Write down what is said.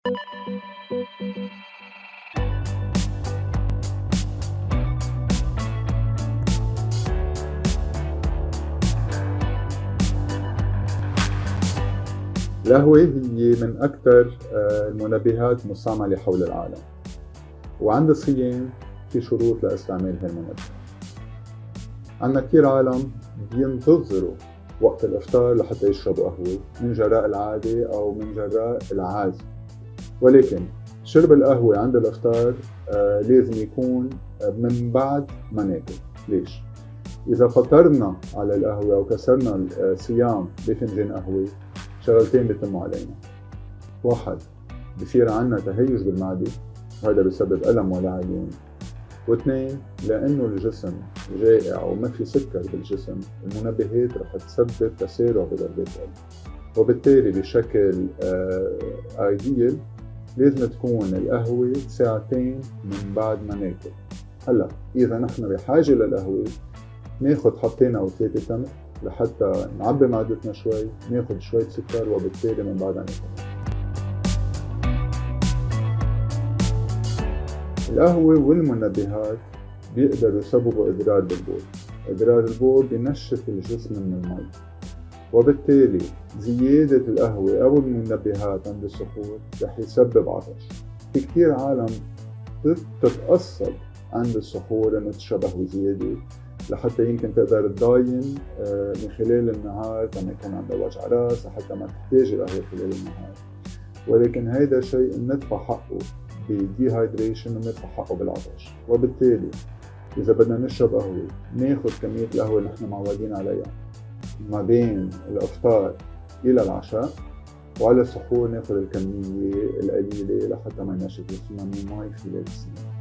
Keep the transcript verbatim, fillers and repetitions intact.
القهوة هي من أكثر المنبهات المستعملة حول العالم، وعند الصيام في شروط لاستعمال هالمنبه. عنا كتير عالم بينتظروا وقت الإفطار لحتى يشربوا قهوة من جراء العادة أو من جراء العادة، ولكن شرب القهوة عند الإفطار آه لازم يكون من بعد ما ناكل. ليش؟ إذا فطرنا على القهوة أو كسرنا الصيام بفنجان قهوة، شغلتين بيتموا علينا. واحد، بصير عنا تهيج بالمعدة وهذا بسبب ألم ولعيان. واثنين، لأنه الجسم جائع وما في سكر بالجسم، المنبهات رح تسبب تسارع بضربات القلب، وبالتالي بشكل ايديال لازم تكون القهوة ساعتين من بعد ما ناكل. هلا إذا نحن بحاجة للقهوة ناخد حبتين أو ثلاثة تمر لحتى نعبي معدتنا شوي، ناخد شوية سكر وبالتالي من بعدها ناكل. القهوة والمنبهات بيقدروا يسببوا إضرار بالبول. إضرار البول بينشف الجسم من المي، وبالتالي زيادة القهوة أو المنبهات عند السحور رح يسبب عطش. في كتير عالم بتتقصد عند السحور إنه تشرب قهوة زيادة لحتى يمكن تقدر تضاين من خلال النهار لما يكون عندها وجع راس، حتى ما تحتاج القهوة خلال النهار. ولكن هيدا شيء ندفع حقه بالديهايدريشن وندفع حقه بالعطش. وبالتالي إذا بدنا نشرب قهوة ناخد كمية القهوة اللي نحن معودين عليها ما بين الإفطار إلى العشاء، وعلى السحور ناخد الكمية القليلة لحتى ما ينشف جسمنا من المي خلال السنين.